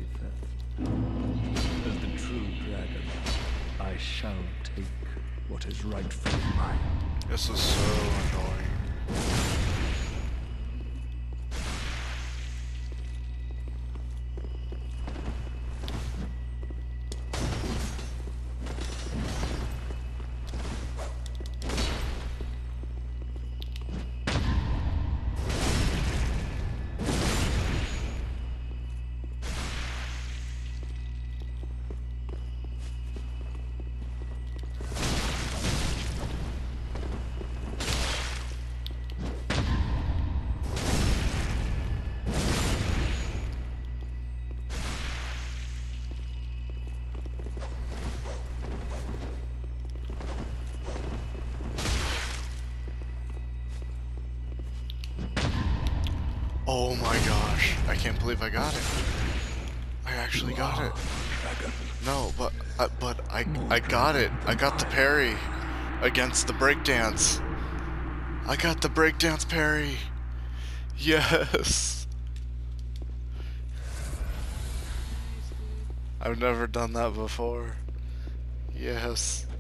identity theft. As the true dragon, I shall take what is rightfully mine. This is so annoying. Oh my gosh, I can't believe I got it. I actually got it. Dragon. No, but I got it. I got the parry against the breakdance. I got the breakdance parry. Yes. I've never done that before. Yes.